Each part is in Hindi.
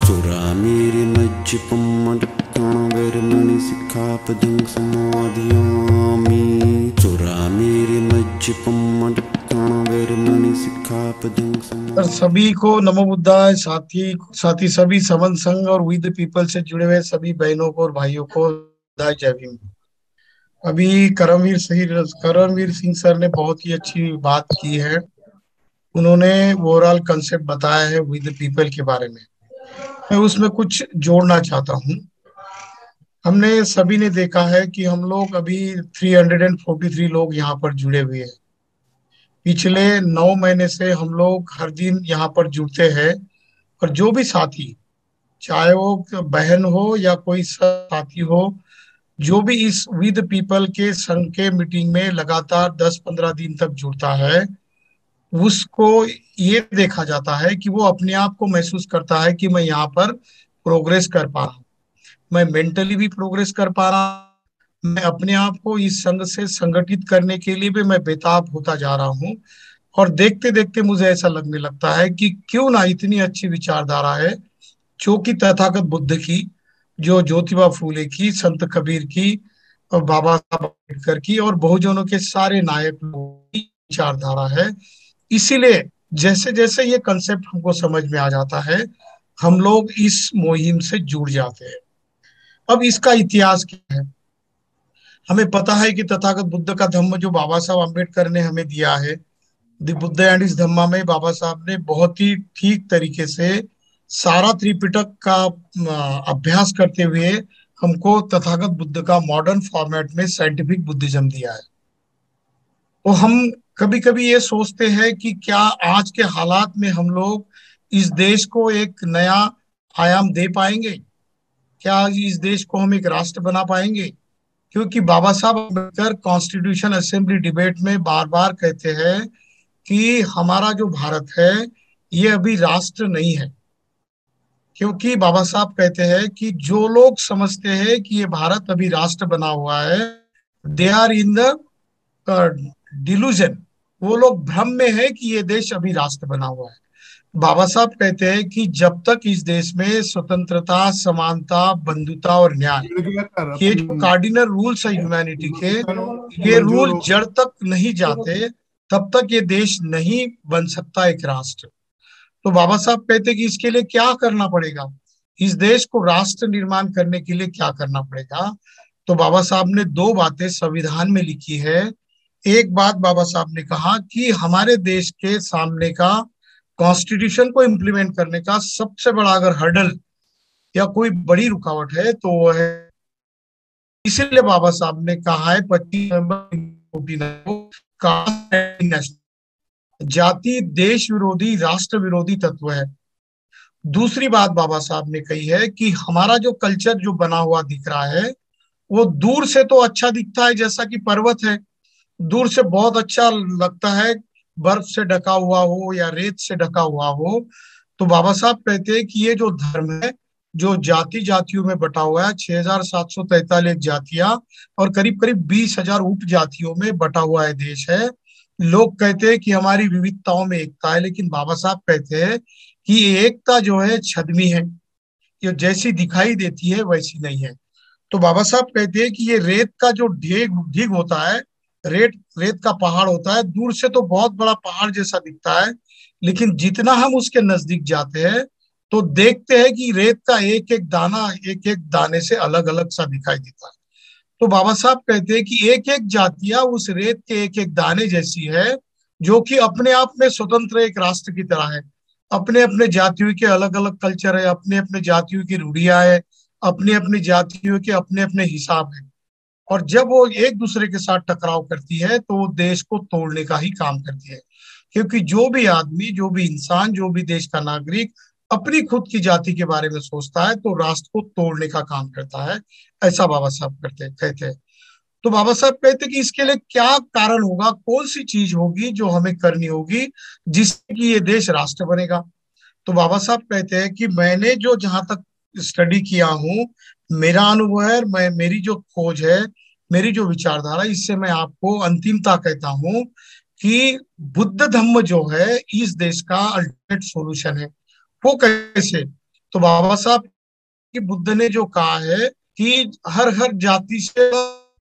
चोरा मेरे मज्ज पम्मडक्कण वेरमणि सिक्खापदं समाधियामि चोरा मेरे मज्ज पम्मडक्कण वेरमणि सिक्खापदं समाधियामि। सभी को नमो बुद्धाय। साथी साथी सभी समन संघ और विद पीपल से जुड़े हुए सभी बहनों को और भाइयों को बुद्धाय जय भीम। अभी करमवीर सिंह सर ने बहुत ही अच्छी बात की है। उन्होंने ओवरऑल कंसेप्ट बताया है विद पीपल के बारे में। मैं उसमें कुछ जोड़ना चाहता हूँ। हमने सभी ने देखा है कि हम लोग अभी 343 लोग यहाँ पर जुड़े हुए हैं। पिछले 9 महीने से हम लोग हर दिन यहाँ पर जुड़ते हैं और जो भी साथी, चाहे वो बहन हो या कोई साथी हो, जो भी इस विद पीपल के संघ के मीटिंग में लगातार 10-15 दिन तक जुड़ता है, उसको ये देखा जाता है कि वो अपने आप को महसूस करता है कि मैं यहाँ पर प्रोग्रेस कर पा रहा हूँ, मैं मेंटली भी प्रोग्रेस कर पा रहा हूँ, मैं अपने आप को इस संघ से संगठित करने के लिए भी मैं बेताब होता जा रहा हूँ। और देखते देखते मुझे ऐसा लगने लगता है कि क्यों ना इतनी अच्छी विचारधारा है जो कि तथागत बुद्ध की, जो ज्योतिबा फूले की, संत कबीर की और बाबा साहब अम्बेडकर की और बहुजनों के सारे नायक लोगों की विचारधारा है। इसीलिए जैसे जैसे ये कंसेप्ट हमको समझ में आ जाता है, हम लोग इस मुहिम से जुड़ जाते हैं। अब इसका इतिहास क्या है? हमें पता है कि तथागत बुद्ध का धम्म जो बाबा साहब अम्बेडकर ने हमें दिया है, द बुद्ध एंड इस धम्मा में बाबा साहब ने बहुत ही ठीक तरीके से सारा त्रिपिटक का अभ्यास करते हुए हमको तथागत बुद्ध का मॉडर्न फॉर्मेट में साइंटिफिक बुद्धिज्म दिया है। तो हम कभी कभी ये सोचते हैं कि क्या आज के हालात में हम लोग इस देश को एक नया आयाम दे पाएंगे? क्या इस देश को हम एक राष्ट्र बना पाएंगे? क्योंकि बाबा Saheb Ambedkar constitution assembly debate में बार बार कहते हैं कि हमारा जो भारत है ये अभी राष्ट्र नहीं है। क्योंकि बाबा साहब कहते हैं कि जो लोग समझते हैं कि ये भारत अभी राष्ट्र बना हुआ है, they are in the delusion, वो लोग भ्रम में है कि ये देश अभी राष्ट्र बना हुआ है। बाबा साहब कहते हैं कि जब तक इस देश में स्वतंत्रता, समानता, बंधुता और न्याय, ये जो कार्डिनल रूल्स है ह्यूमैनिटी के, ये रूल जड़ तक नहीं जाते, तब तक ये देश नहीं बन सकता एक राष्ट्र। तो बाबा साहब कहते कि इसके लिए क्या करना पड़ेगा, इस देश को राष्ट्र निर्माण करने के लिए क्या करना पड़ेगा। तो बाबा साहब ने दो बातें संविधान में लिखी है। एक बात बाबा साहब ने कहा कि हमारे देश के सामने का कॉन्स्टिट्यूशन को इम्प्लीमेंट करने का सबसे बड़ा अगर हर्डल या कोई बड़ी रुकावट है तो वो है, इसीलिए बाबा साहब ने कहा है 25 नवंबर को, जाति देश विरोधी, राष्ट्र विरोधी तत्व है। दूसरी बात बाबा साहब ने कही है कि हमारा जो कल्चर जो बना हुआ दिख रहा है, वो दूर से तो अच्छा दिखता है, जैसा कि पर्वत है, दूर से बहुत अच्छा लगता है, बर्फ से ढका हुआ हो या रेत से ढका हुआ हो। तो बाबा साहब कहते हैं कि ये जो धर्म है, जो जाति जातियों में बटा हुआ है, 6,743 जातियां और करीब करीब 20,000 उप जातियों में बटा हुआ है देश है। लोग कहते हैं कि हमारी विविधताओं में एकता है, लेकिन बाबा साहब कहते हैं कि ये एकता जो है छद्मी है, ये जैसी दिखाई देती है वैसी नहीं है। तो बाबा साहब कहते हैं कि ये रेत का जो ढीग ढीग होता है, रेत रेत का पहाड़ होता है, दूर से तो बहुत बड़ा पहाड़ जैसा दिखता है, लेकिन जितना हम उसके नजदीक जाते हैं तो देखते हैं कि रेत का एक एक दाना एक एक दाने से अलग अलग सा दिखाई देता है। तो बाबा साहब कहते हैं कि एक एक जातियां उस रेत के एक एक दाने जैसी है, जो कि अपने आप में स्वतंत्र एक राष्ट्र की तरह है। अपने अपने जातियों के अलग अलग कल्चर है, अपने अपने जातियों की रूढ़ियां है, अपने अपने जातियों के अपने अपने हिसाब है। और जब वो एक दूसरे के साथ टकराव करती है तो वो देश को तोड़ने का ही काम करती है। क्योंकि जो भी आदमी, जो भी इंसान, जो भी देश का नागरिक अपनी खुद की जाति के बारे में सोचता है तो राष्ट्र को तोड़ने का काम करता है, ऐसा बाबा साहब कहते हैं। तो बाबा साहब कहते हैं कि इसके लिए क्या कारण होगा, कौन सी चीज होगी जो हमें करनी होगी जिससे कि ये देश राष्ट्र बनेगा। तो बाबा साहब कहते हैं कि मैंने जो जहां तक स्टडी किया हूँ, मेरा अनुभव है, मैं मेरी जो खोज है, मेरी जो विचारधारा, इससे मैं आपको अंतिमता कहता हूँ कि बुद्ध धम्म जो है इस देश का अल्टीमेट सॉल्यूशन है। वो कैसे? तो बाबा साहब की बुद्ध ने जो कहा है कि हर हर जाति से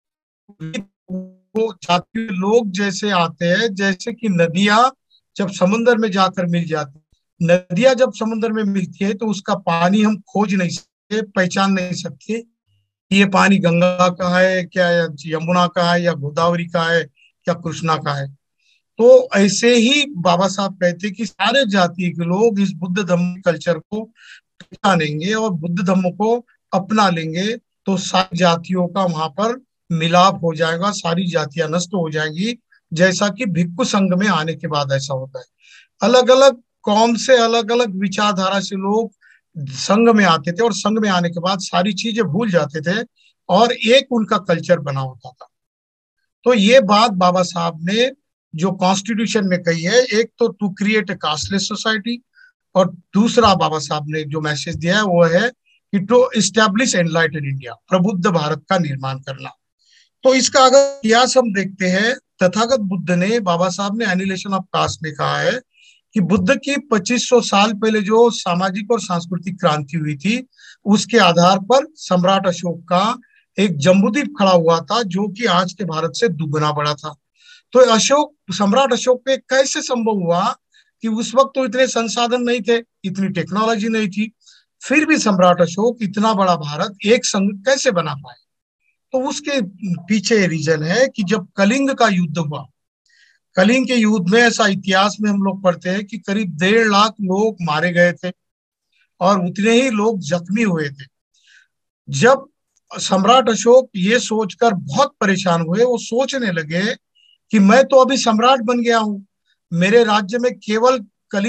वो जाति के लोग जैसे आते हैं, जैसे कि नदियां जब समुन्द्र में जाकर मिल जाती, नदियां जब समुन्द्र में मिलती है तो उसका पानी हम खोज नहीं सकते, पहचान नहीं सकते कि ये पानी गंगा का है क्या, या यमुना का है, या गोदावरी का है, या कृष्णा का है। तो ऐसे ही बाबा साहब कहते कि सारे जाति के लोग इस बुद्ध धम्म कल्चर को पहचानेंगे और बुद्ध धम्म को अपना लेंगे, तो सारी जातियों का वहां पर मिलाप हो जाएगा, सारी जातियां नष्ट हो जाएंगी, जैसा कि भिक्षु संघ में आने के बाद ऐसा होता है। अलग अलग कौम से, अलग अलग विचारधारा से लोग संघ में आते थे और संघ में आने के बाद सारी चीजें भूल जाते थे और एक उनका कल्चर बना होता था। तो ये बात बाबा साहब ने जो कॉन्स्टिट्यूशन में कही है, एक तो to create a casteless society, और दूसरा बाबा साहब ने जो मैसेज दिया है वो है कि टू इस्टेब्लिश एनलाइटेड इंडिया, प्रबुद्ध भारत का निर्माण करना। तो इसका अगर इतिहास हम देखते हैं, तथागत बुद्ध ने, बाबा साहब ने एनिहिलेशन ऑफ कास्ट में कहा है कि बुद्ध की 2500 साल पहले जो सामाजिक और सांस्कृतिक क्रांति हुई थी, उसके आधार पर सम्राट अशोक का एक जम्बूद्वीप खड़ा हुआ था जो कि आज के भारत से दुगना बड़ा था। तो सम्राट अशोक पे कैसे संभव हुआ कि उस वक्त तो इतने संसाधन नहीं थे, इतनी टेक्नोलॉजी नहीं थी, फिर भी सम्राट अशोक इतना बड़ा भारत एक संघ कैसे बना पाए? तो उसके पीछे रीजन है कि जब कलिंग का युद्ध हुआ, कलिंग के युद्ध में ऐसा इतिहास में हम लोग पढ़ते हैं कि करीब 1.5 लाख लोग मारे गए थे और उतने ही लोग जख्मी हुए थे। जब सम्राट अशोक ये सोचकर बहुत परेशान हुए, वो सोचने लगे कि मैं तो अभी सम्राट बन गया हूं, मेरे राज्य में केवल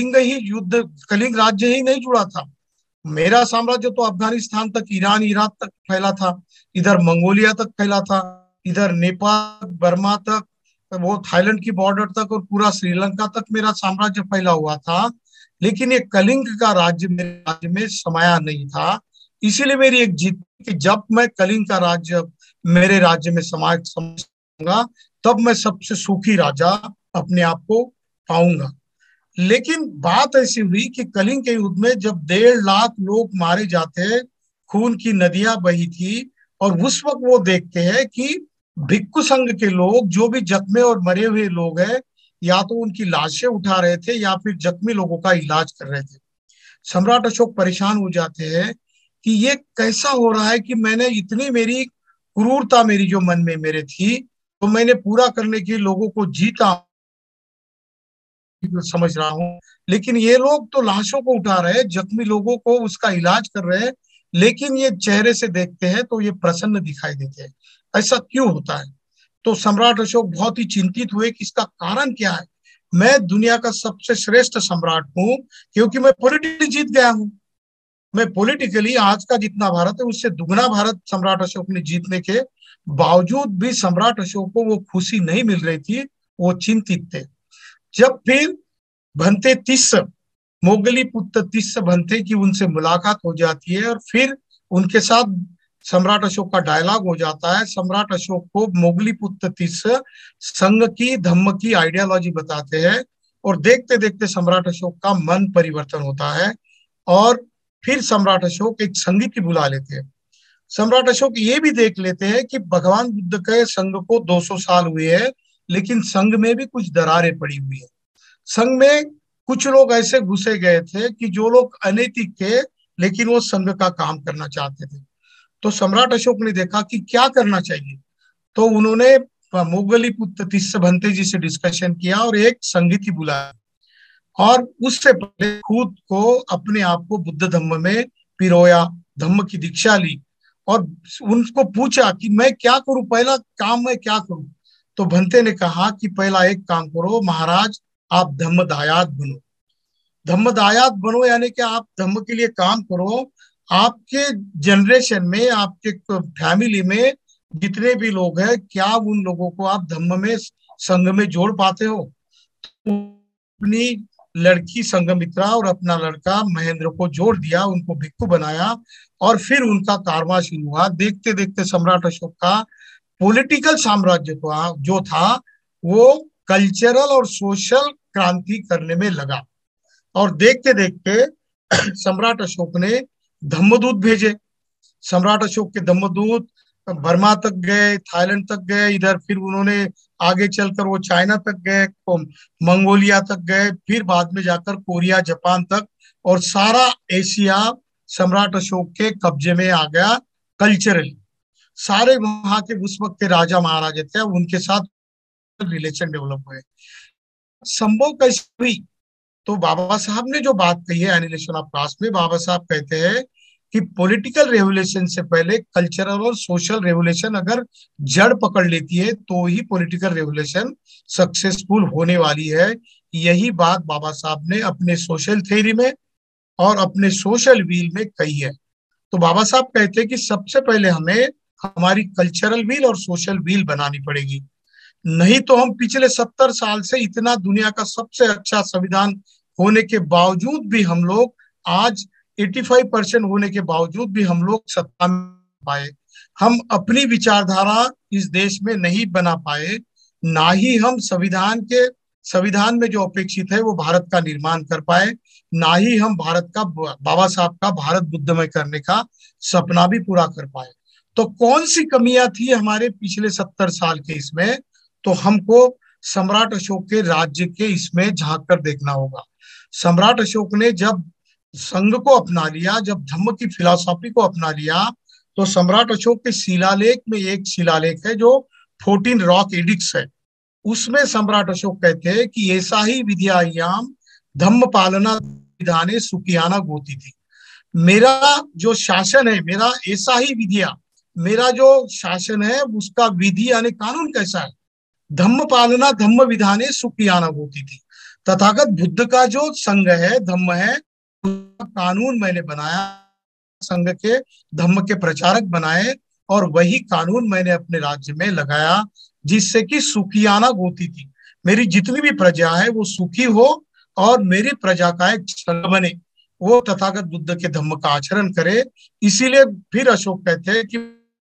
कलिंग राज्य ही नहीं जुड़ा था, मेरा साम्राज्य तो अफगानिस्तान तक, ईरान, इराक तक फैला था, इधर मंगोलिया तक फैला था, इधर नेपाल, बर्मा तक, वो थाईलैंड की बॉर्डर तक और पूरा श्रीलंका तक मेरा साम्राज्य फैला हुआ था। लेकिन ये कलिंग का राज्य मेरे राज्य में समाया नहीं था। इसीलिए मेरी एक जीत कि जब मैं कलिंग का राज्य मेरे राज्य में समाऊंगा, तब मैं सबसे सुखी राजा अपने आप को पाऊंगा। लेकिन बात ऐसी हुई कि कलिंग के युद्ध में जब 1.5 लाख लोग मारे जाते, खून की नदियां बही थी, और उस वक्त वो देखते हैं कि भिक्षु संघ के लोग जो भी जख्मे और मरे हुए लोग हैं, या तो उनकी लाशें उठा रहे थे या फिर जख्मी लोगों का इलाज कर रहे थे। सम्राट अशोक परेशान हो जाते हैं कि ये कैसा हो रहा है कि मैंने इतनी, मेरी क्रूरता मेरी जो मन में मेरे थी, तो मैंने पूरा करने के लोगों को जीता समझ रहा हूँ, लेकिन ये लोग तो लाशों को उठा रहे हैं, जख्मी लोगों को उसका इलाज कर रहे हैं, लेकिन ये चेहरे से देखते हैं तो ये प्रसन्न दिखाई देते हैं, ऐसा क्यों होता है? तो सम्राट अशोक बहुत ही चिंतित हुए कि इसका कारण क्या है। मैं दुनिया का सबसे श्रेष्ठ सम्राट हूँ क्योंकि मैं पॉलिटिकली जीत गया हूँ, मैं पॉलिटिकली आज का जितना भारत है उससे दुगना भारत सम्राट अशोक ने जीतने के बावजूद भी सम्राट अशोक को वो खुशी नहीं मिल रही थी, वो चिंतित थे। जब फिर भंते तिस्स, मोगली पुत्र तिस्स भंते की उनसे मुलाकात हो जाती है और फिर उनके साथ सम्राट अशोक का डायलॉग हो जाता है, सम्राट अशोक को मोगली पुत्र तिस्स संघ की, धम्म की आइडियोलॉजी बताते हैं, और देखते देखते सम्राट अशोक का मन परिवर्तन होता है और फिर सम्राट अशोक एक संगीत बुला लेते हैं। सम्राट अशोक ये भी देख लेते हैं कि भगवान बुद्ध के संघ को 200 साल हुए हैं, लेकिन संघ में भी कुछ दरारें पड़ी हुई है। संघ में कुछ लोग ऐसे घुसे गए थे कि जो लोग अनैतिक थे, लेकिन वो संघ का काम करना चाहते थे। तो सम्राट अशोक ने देखा कि क्या करना चाहिए, तो उन्होंने मोगली पुत्र तिस्स भंते जी से डिस्कशन किया और एक संगीति बुलाया, और उससे पहले खुद को, अपने आप को बुद्ध धम्म में पिरोया, धम्म की दीक्षा ली और उनको पूछा कि मैं क्या करूं, पहला काम मैं क्या करूं। तो भंते ने कहा कि पहला एक काम करो महाराज, आप धम्मदायात बनो। धम्मदायात बनो यानी कि आप धम्म के लिए काम करो। आपके जनरेशन में, आपके फैमिली में जितने भी लोग हैं, क्या उन लोगों को आप धम्म में, संघ में जोड़ पाते हो? अपनी लड़की संघमित्रा और अपना लड़का महेंद्र को जोड़ दिया, उनको भिक्षु बनाया और फिर उनका कारवां शुरू हुआ। देखते देखते सम्राट अशोक का पॉलिटिकल साम्राज्य जो था वो कल्चरल और सोशल क्रांति करने में लगा, और देखते देखते सम्राट अशोक ने धम्मदूत भेजे। सम्राट अशोक के धम्मदूत बर्मा तक गए, थाईलैंड तक गए, इधर फिर उन्होंने आगे चलकर वो चाइना तक गए, मंगोलिया तक गए, फिर बाद में जाकर कोरिया, जापान तक, और सारा एशिया सम्राट अशोक के कब्जे में आ गया कल्चरली। सारे वहां के उस वक्त के राजा महाराजा थे, उनके साथ रिलेशन डेवलप हुए। संभव कैसे हुई? तो बाबा साहब ने जो बात कही है एनिलेशन ऑफ कास्ट में, बाबा साहब कहते हैं कि पॉलिटिकल रेवोल्यूशन से पहले कल्चरल और सोशल रेवोल्यूशन अगर जड़ पकड़ लेती है तो ही पॉलिटिकल रेवोल्यूशन सक्सेसफुल होने वाली है। यही बात बाबा साहब ने अपने सोशल थ्योरी में और अपने सोशल व्हील में कही है। तो बाबा साहब कहते हैं कि सबसे पहले हमें हमारी कल्चरल व्हील और सोशल व्हील बनानी पड़ेगी, नहीं तो हम पिछले 70 साल से इतना दुनिया का सबसे अच्छा संविधान होने के बावजूद भी हम लोग आज 85% होने के बावजूद भी हम लोग सत्ता में पाए, हम अपनी विचारधारा इस देश में नहीं बना पाए, ना ही हम संविधान में जो अपेक्षित है वो भारत का निर्माण कर पाए, ना ही हम भारत का, बाबा साहब का भारत बुद्धमय करने का सपना भी पूरा कर पाए। तो कौन सी कमियां थी हमारे पिछले 70 साल के इसमें? तो हमको सम्राट अशोक के राज्य के इसमें झांक कर देखना होगा। सम्राट अशोक ने जब संघ को अपना लिया, जब धम्म की फिलॉसफी को अपना लिया, तो सम्राट अशोक के शिलालेख में एक शिलालेख है जो 14 रॉक एडिक्ट्स है, उसमें सम्राट अशोक कहते हैं कि ऐसा ही विद्यायाम धम्म पालना विधाने सुखियाना गोती थी। मेरा जो शासन है, मेरा ऐसा ही विद्या, मेरा जो शासन है उसका विधि यानी कानून कैसा है? धम्म पालना धम्म विधाने सुखियाना होती थी। तथागत बुद्ध का जो संघ है, धम्म है, उसका कानून मैंने बनाया, संघ के धम्म के प्रचारक बनाए, और वही कानून मैंने अपने राज्य में लगाया, जिससे कि सुखियाना होती थी, मेरी जितनी भी प्रजा है वो सुखी हो और मेरी प्रजा का एक संघ बने, वो तथागत बुद्ध के धम्म का आचरण करे। इसीलिए फिर अशोक कहते हैं कि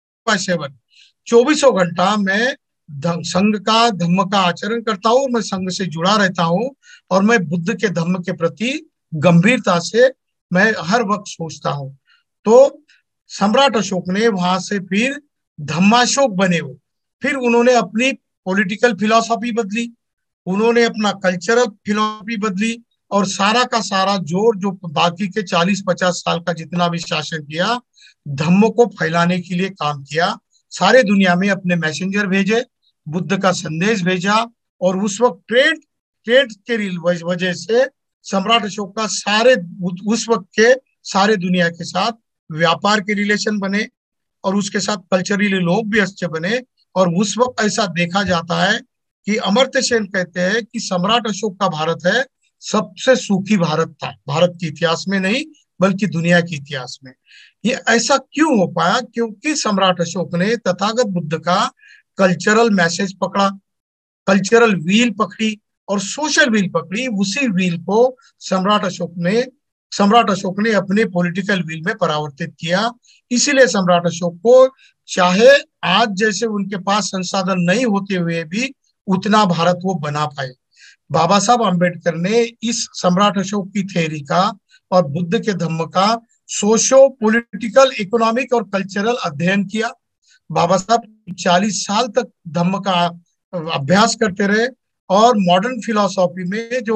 24 घंटा मैं संघ का धम्म का आचरण करता हूँ, मैं संघ से जुड़ा रहता हूँ, और मैं बुद्ध के धम्म के प्रति गंभीरता से मैं हर वक्त सोचता हूँ। तो सम्राट अशोक ने वहां से फिर धम्माशोक बने हो, फिर उन्होंने अपनी पॉलिटिकल फिलॉसफी बदली, उन्होंने अपना कल्चरल फिलॉसफी बदली, और सारा का सारा जोर जो बाकी के 40-50 साल का जितना भी शासन किया, धम्म को फैलाने के लिए काम किया। सारे दुनिया में अपने मैसेंजर भेजे, बुद्ध का संदेश भेजा, और उस वक्त ट्रेड के वजह से सम्राट अशोक का सारे उस वक्त के सारे दुनिया के साथ व्यापार के रिलेशन बने, और उसके साथ कल्चरली लोग भी अच्छे बने। और उस वक्त ऐसा देखा जाता है कि अमर्त्य सेन कहते हैं कि सम्राट अशोक का भारत है सबसे सुखी भारत था, भारत के इतिहास में नहीं बल्कि दुनिया के इतिहास में। ये ऐसा क्यों हो पाया? क्योंकि सम्राट अशोक ने तथागत बुद्ध का कल्चरल मैसेज पकड़ा, कल्चरल व्हील पकड़ी और सोशल व्हील पकड़ी। उसी व्हील को सम्राट अशोक ने अपने पॉलिटिकल व्हील में परावर्तित किया। इसीलिए सम्राट अशोक को, चाहे आज जैसे उनके पास संसाधन नहीं होते हुए भी, उतना भारत वो बना पाए। बाबा साहब अम्बेडकर ने इस सम्राट अशोक की थ्योरी का और बुद्ध के धम्म का सोशो पॉलिटिकल, इकोनॉमिक और कल्चरल अध्ययन किया। बाबा साहब 40 साल तक धम्म का अभ्यास करते रहे, और मॉडर्न फिलॉसफी में जो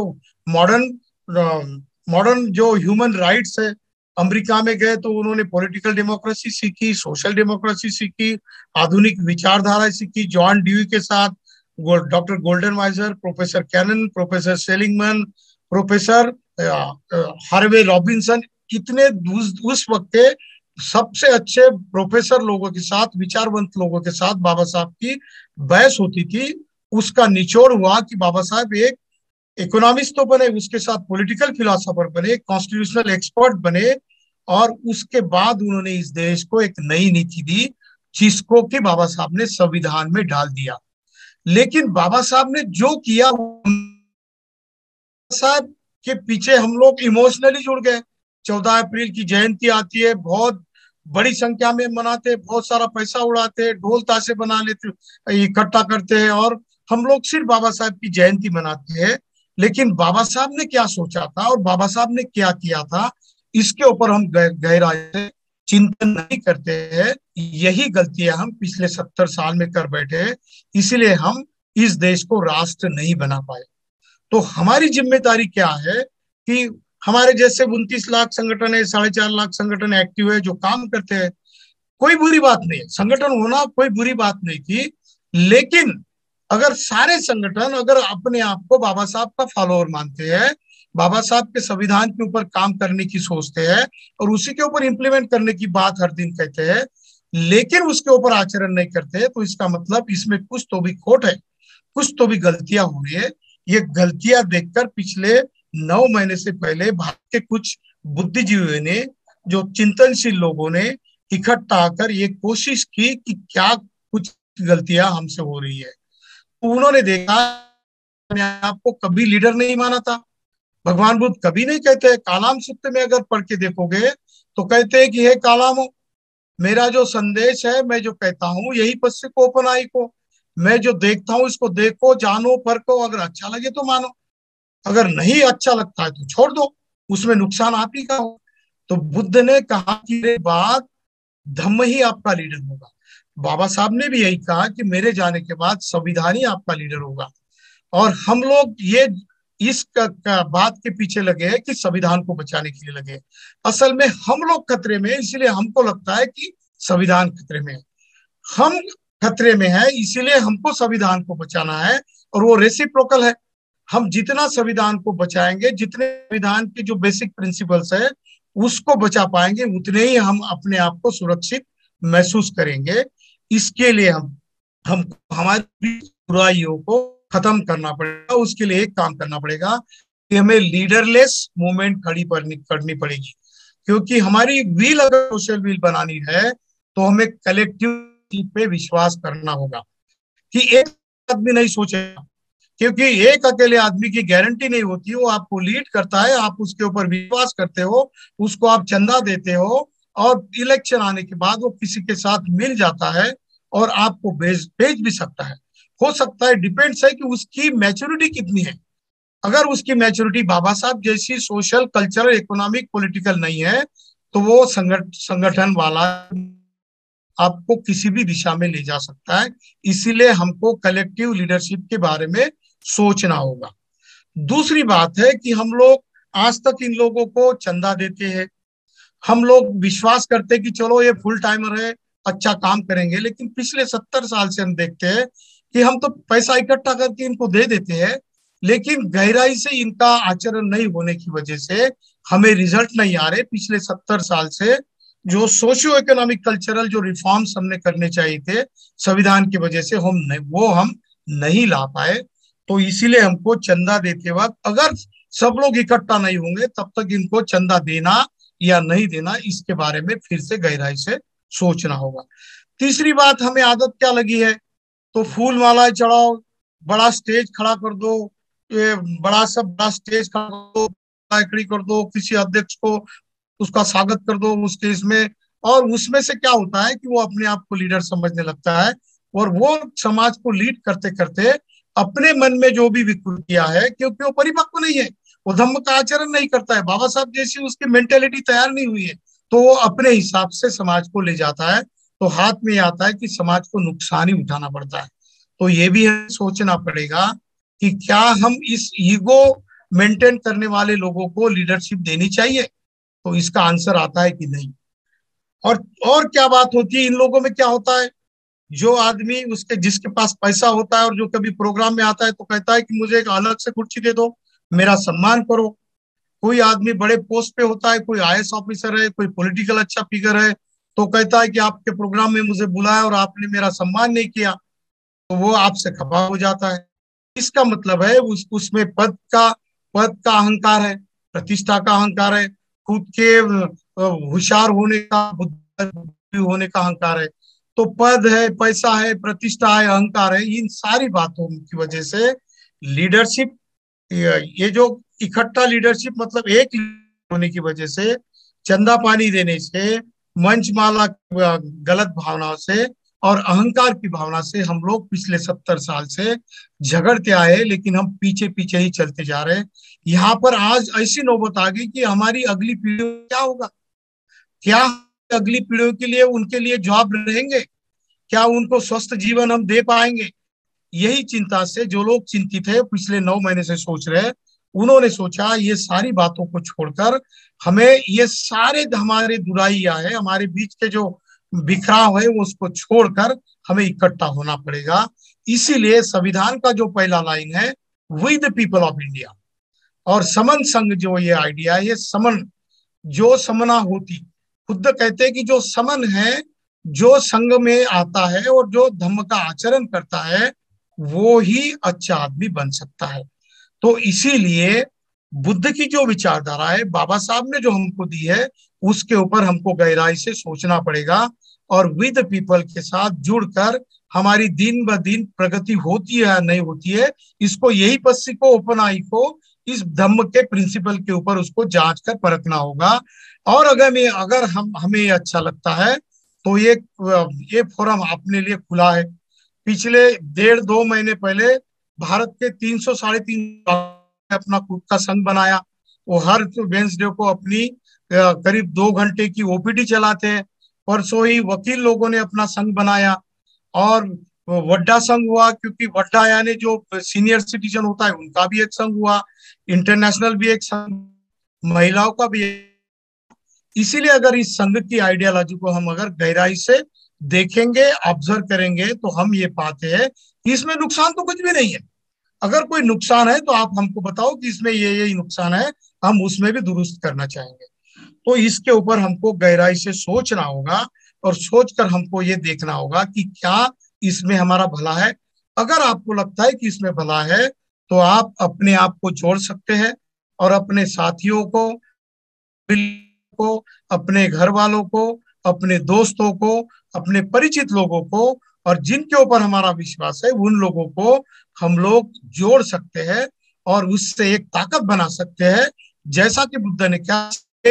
मॉडर्न जो ह्यूमन राइट्स है, अमेरिका में गए तो उन्होंने पॉलिटिकल डेमोक्रेसी सीखी, सोशल डेमोक्रेसी सीखी, आधुनिक विचारधारा सीखी। जॉन ड्यूई के साथ doctor Goldenweiser, professor Cannan, professor Seligman, professor Harvey Robinson, इतने उस वक्त के सबसे अच्छे प्रोफेसर लोगों के साथ, विचारवंत लोगों के साथ बाबा साहब की बहस होती थी। उसका निचोड़ हुआ कि बाबा साहब एक इकोनॉमिस्ट तो बने, उसके साथ पॉलिटिकल फिलोसोफर बने, कॉन्स्टिट्यूशनल एक्सपर्ट बने, और उसके बाद उन्होंने इस देश को एक नई नीति दी, जिसको कि बाबा साहब ने संविधान में डाल दिया। लेकिन बाबा साहब ने जो किया, साहब के पीछे हम लोग इमोशनली जुड़ गए। 14 अप्रैल की जयंती आती है, बहुत बड़ी संख्या में मनाते हैं, बहुत सारा पैसा उड़ाते हैं, ढोल ताशे बना लेते, इकट्ठा करते हैं, और हम लोग सिर्फ बाबा साहब की जयंती मनाते हैं। लेकिन बाबा साहब ने क्या सोचा था और बाबा साहब ने क्या किया था, इसके ऊपर हम गहराई से चिंतन नहीं करते हैं। यही गलतियां हम पिछले 70 साल में कर बैठे हैं, इसीलिए हम इस देश को राष्ट्र नहीं बना पाए। तो हमारी जिम्मेदारी क्या है कि हमारे जैसे 29 लाख संगठन है, 4.5 लाख संगठन एक्टिव है जो काम करते हैं, कोई बुरी बात नहीं है, संगठन होना कोई बुरी बात नहीं थी। लेकिन अगर सारे संगठन अगर अपने आप को बाबा साहब का फॉलोअर मानते हैं, बाबा साहब के संविधान के ऊपर काम करने की सोचते हैं और उसी के ऊपर इंप्लीमेंट करने की बात हर दिन कहते हैं, लेकिन उसके ऊपर आचरण नहीं करते, तो इसका मतलब इसमें कुछ तो भी खोट है, कुछ तो भी गलतियां हो रही है। ये गलतियां देखकर पिछले 9 महीने से पहले भारत के कुछ बुद्धिजीवियों ने, जो चिंतनशील लोगों ने इकट्ठा आकर ये कोशिश की कि क्या कुछ गलतियां हमसे हो रही है। तो उन्होंने देखा, अपने आप को कभी लीडर नहीं माना था। भगवान बुद्ध कभी नहीं कहते, कालाम सूत्र में अगर पढ़ के देखोगे तो कहते हैं कि हे कालामो, मेरा जो संदेश है, मैं जो कहता हूँ यही पश्य को उपनाई को, मैं जो देखता हूँ इसको देखो, जानो, परखो, अगर अच्छा लगे तो मानो, अगर नहीं अच्छा लगता है तो छोड़ दो, उसमें नुकसान आप ही का हो। तो बुद्ध ने कहा कि मेरे बाद धम्म ही आपका लीडर होगा। बाबा साहब ने भी यही कहा कि मेरे जाने के बाद संविधान ही आपका लीडर होगा। और हम लोग ये इस बात के पीछे लगे हैं कि संविधान को बचाने के लिए लगे। असल में हम लोग खतरे में, इसीलिए हमको लगता है कि संविधान खतरे में है। हम खतरे में है इसीलिए हमको संविधान को बचाना है, और वो रेसिप्रोकल है। हम जितना संविधान को बचाएंगे, जितने संविधान के जो बेसिक प्रिंसिपल्स है उसको बचा पाएंगे, उतने ही हम अपने आप को सुरक्षित महसूस करेंगे। इसके लिए हम हमारी बुराइयों को खत्म करना पड़ेगा। उसके लिए एक काम करना पड़ेगा कि हमें लीडरलेस मूवमेंट करनी पड़ेगी, क्योंकि हमारी व्हील अगर सोशल व्हील बनानी है तो हमें कलेक्टिव पे विश्वास करना होगा कि एक आदमी नहीं सोचेगा, क्योंकि एक अकेले आदमी की गारंटी नहीं होती। वो आपको लीड करता है, आप उसके ऊपर विश्वास करते हो, उसको आप चंदा देते हो, और इलेक्शन आने के बाद वो किसी के साथ मिल जाता है और आपको भेज भी सकता है। हो सकता है, डिपेंड्स है कि उसकी मैच्योरिटी कितनी है। अगर उसकी मैच्योरिटी बाबा साहब जैसी सोशल, कल्चरल, इकोनॉमिक, पॉलिटिकल नहीं है, तो वो संगठन वाला आपको किसी भी दिशा में ले जा सकता है। इसीलिए हमको कलेक्टिव लीडरशिप के बारे में सोचना होगा। दूसरी बात है कि हम लोग आज तक इन लोगों को चंदा देते हैं, हम लोग विश्वास करते हैं कि चलो ये फुल टाइमर है, अच्छा काम करेंगे, लेकिन पिछले 70 साल से हम देखते हैं कि हम तो पैसा इकट्ठा करके इनको दे देते हैं, लेकिन गहराई से इनका आचरण नहीं होने की वजह से हमें रिजल्ट नहीं आ रहे। पिछले 70 साल से जो सोशियो इकोनॉमिक कल्चरल जो रिफॉर्म्स हमने करने चाहिए थे संविधान की वजह से हम नहीं ला पाए। तो इसीलिए हमको चंदा देते वक्त अगर सब लोग इकट्ठा नहीं होंगे तब तक इनको चंदा देना या नहीं देना, इसके बारे में फिर से गहराई से सोचना होगा। तीसरी बात, हमें आदत क्या लगी है, तो फूल मालाएं चढ़ाओ, बड़ा स्टेज खड़ा कर दो, ये बड़ा स्टेज खड़ा कर दो, खड़ी कर दो, किसी अध्यक्ष को उसका स्वागत कर दो उस स्टेज में, और उसमें से क्या होता है कि वो अपने आप को लीडर समझने लगता है, और वो समाज को लीड करते करते अपने मन में जो भी विकृतियां है, क्योंकि वो परिपक्व नहीं है, वो धम्म का आचरण नहीं करता है, बाबा साहब जैसी उसकी मेंटेलिटी तैयार नहीं हुई है, तो वो अपने हिसाब से समाज को ले जाता है। तो हाथ में आता है कि समाज को नुकसान ही उठाना पड़ता है। तो ये भी हमें सोचना पड़ेगा कि क्या हम इस ईगो मेंटेन करने वाले लोगों को लीडरशिप देनी चाहिए, तो इसका आंसर आता है कि नहीं। और क्या बात होती है, इन लोगों में क्या होता है, जो आदमी जिसके पास पैसा होता है और जो कभी प्रोग्राम में आता है तो कहता है कि मुझे एक अलग से कुर्सी दे दो, मेरा सम्मान करो। कोई आदमी बड़े पोस्ट पे होता है, कोई आईएएस ऑफिसर है, कोई पॉलिटिकल अच्छा फिगर है, तो कहता है कि आपके प्रोग्राम में मुझे बुलाया और आपने मेरा सम्मान नहीं किया, तो वो आपसे खफा हो जाता है। इसका मतलब है उसमें पद का अहंकार है, प्रतिष्ठा का अहंकार है, खुद के होशियार होने का, बुद्धि होने का अहंकार है। तो पद है, पैसा है, प्रतिष्ठा है, अहंकार है, इन सारी बातों की वजह से लीडरशिप, ये जो इकट्ठा लीडरशिप मतलब एक होने की वजह से, चंदा पानी देने से, मंच माला गलत भावनाओं से और अहंकार की भावना से हम लोग पिछले 70 साल से झगड़ते आए, लेकिन हम पीछे पीछे ही चलते जा रहे हैं। यहाँ पर आज ऐसी नौबत आ गई कि हमारी अगली पीढ़ी क्या होगा, क्या अगली पीढ़ियों के लिए उनके लिए जॉब रहेंगे, क्या उनको स्वस्थ जीवन हम दे पाएंगे। यही चिंता से जो लोग चिंतित है, पिछले 9 महीने से सोच रहे हैं, उन्होंने सोचा ये सारी बातों को छोड़कर हमें ये सारे हमारे दुराइयां है, हमारे बीच के जो बिखराव है, वो उसको छोड़कर हमें इकट्ठा होना पड़ेगा। इसीलिए संविधान का जो पहला लाइन है, we the people of India, और समन संघ जो ये आइडिया है, ये समन जो समना होती, खुद कहते हैं कि जो समन है, जो संघ में आता है और जो धम्म का आचरण करता है, वो ही अच्छा आदमी बन सकता है। तो इसीलिए बुद्ध की जो विचारधारा है, बाबा साहब ने जो हमको दी है, उसके ऊपर हमको गहराई से सोचना पड़ेगा और विद पीपल के साथ जुड़कर हमारी दिन ब दिन प्रगति होती है या नहीं होती है, इसको यही पस्सी को ओपन आई को इस धम्म के प्रिंसिपल के ऊपर उसको जांच कर परखना होगा। और अगर हमें ये अच्छा लगता है तो ये फोरम अपने लिए खुला है। पिछले 1.5-2 महीने पहले भारत के 300 साढ़े 300 अपना खुद का संघ बनाया। वो हर वेंसडे को अपनी करीब 2 घंटे की ओपीडी चलाते हैं। परसों ही वकील लोगों ने अपना संघ बनाया और वड्डा संघ हुआ, क्योंकि वड्डा यानी जो सीनियर सिटीजन होता है उनका भी एक संघ हुआ, इंटरनेशनल भी एक संघ, महिलाओं का भी। इसीलिए अगर इस संघ की आइडियोलॉजी को हम अगर गहराई से देखेंगे, ऑब्जर्व करेंगे, तो हम ये पाते हैं कि इसमें नुकसान तो कुछ भी नहीं है। अगर कोई नुकसान है तो आप हमको बताओ कि इसमें ये नुकसान है, हम उसमें भी दुरुस्त करना चाहेंगे। तो इसके ऊपर हमको गहराई से सोचना होगा और सोचकर हमको ये देखना होगा कि क्या इसमें हमारा भला है। अगर आपको लगता है कि इसमें भला है तो आप अपने आप को जोड़ सकते हैं और अपने साथियों को, अपने घर वालों को, अपने दोस्तों को, अपने परिचित लोगों को, और जिनके ऊपर हमारा विश्वास है उन लोगों को हम लोग जोड़ सकते हैं और उससे एक ताकत बना सकते हैं। जैसा कि बुद्ध ने क्या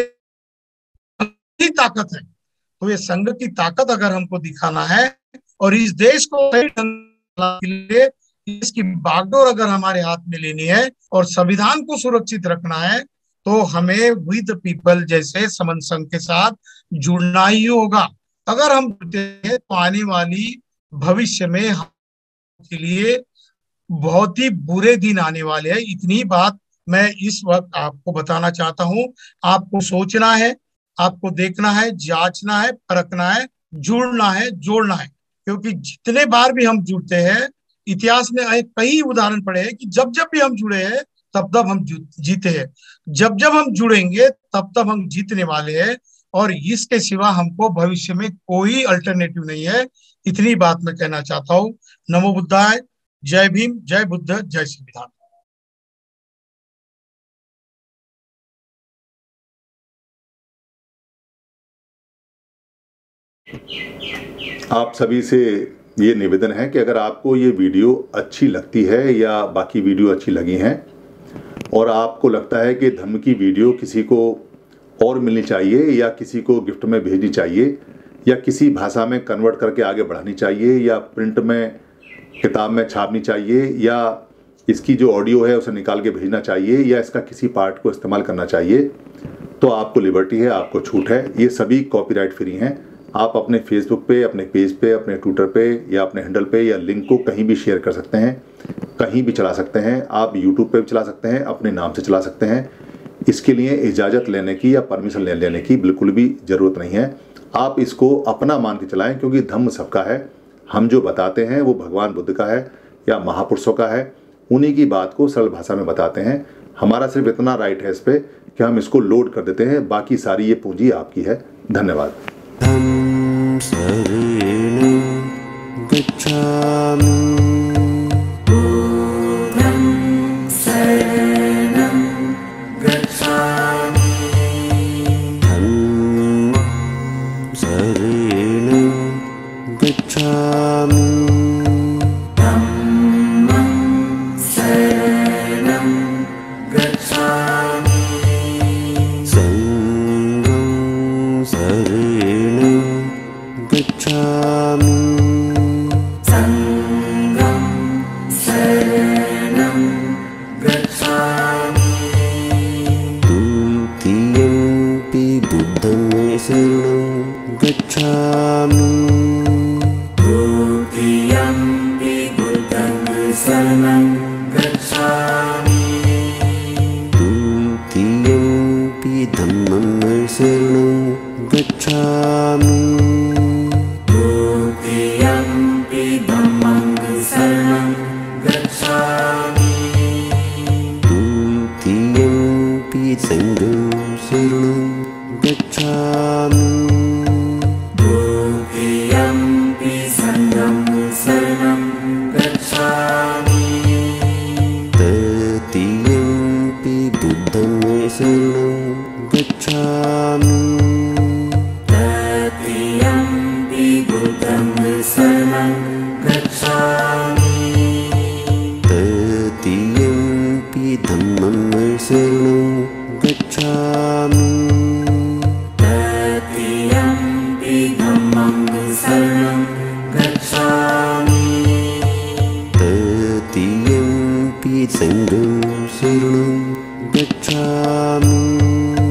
ताकत है, तो ये संघ की ताकत अगर हमको दिखाना है और इस देश को सही ढंग के लिए इसकी बागडोर अगर हमारे हाथ में लेनी है और संविधान को सुरक्षित रखना है, तो हमें विद पीपल जैसे समन संघ के साथ जुड़ना ही होगा। अगर हम जुड़ते हैं तो आने वाली भविष्य में के लिए बहुत ही बुरे दिन आने वाले हैं। इतनी बात मैं इस वक्त आपको बताना चाहता हूँ। आपको सोचना है, आपको देखना है, जांचना है, परखना है, जुड़ना है, जोड़ना है, क्योंकि जितने बार भी हम जुड़ते हैं, इतिहास में कई उदाहरण पड़े हैं कि जब जब भी हम जुड़े हैं तब तब हम जीते हैं। जब जब हम जुड़ेंगे तब तब हम जीतने वाले हैं और इसके सिवा हमको भविष्य में कोई अल्टरनेटिव नहीं है। इतनी बात मैं कहना चाहता हूँ। नमो बुद्धाय, जय भीम, जय बुद्ध, जय संविधान। आप सभी से ये निवेदन है कि अगर आपको ये वीडियो अच्छी लगती है या बाकी वीडियो अच्छी लगी हैं और आपको लगता है कि धम्म की वीडियो किसी को और मिलनी चाहिए या किसी को गिफ्ट में भेजनी चाहिए या किसी भाषा में कन्वर्ट करके आगे बढ़ानी चाहिए या प्रिंट में किताब में छापनी चाहिए या इसकी जो ऑडियो है उसे निकाल के भेजना चाहिए या इसका किसी पार्ट को इस्तेमाल करना चाहिए, तो आपको लिबर्टी है, आपको छूट है। ये सभी कॉपीराइट फ्री हैं। आप अपने फेसबुक पे, अपने पेज पे, अपने ट्विटर पे या अपने हैंडल पे या लिंक को कहीं भी शेयर कर सकते हैं, कहीं भी चला सकते हैं। आप यूट्यूब पे भी चला सकते हैं, अपने नाम से चला सकते हैं। इसके लिए इजाज़त लेने की या परमिशन लेने की बिल्कुल भी ज़रूरत नहीं है। आप इसको अपना मान के चलाएं, क्योंकि धम्म सबका है। हम जो बताते हैं वो भगवान बुद्ध का है या महापुरुषों का है, उन्हीं की बात को सरल भाषा में बताते हैं। हमारा सिर्फ इतना राइट है इस पर कि हम इसको लोड कर देते हैं, बाकी सारी ये पूंजी आपकी है। धन्यवाद। शरणं गच्छामि। बुद्धं शरणं गच्छामि। धम्मं शरणं गच्छामि। धम्मं शरणं गच्छामि। संघं शरणं गच्छामि। गच्छामि Dutiyampi buddhang saranang gacchami Dutiyampi dhammam saranam gacchami Dutiyampi dhammang saranang gacchami Dutiyampi sangham saranam gacchami Dutiyampi sangham saranam gacchami Tatiyampi buddham saranam gacchami Tatiyampi buddhang saranang gacchami Tatiyampi dhammam saranam gacchami Tatiyampi dhammang saranang gacchami Tatiyampi sangham saranam gacchami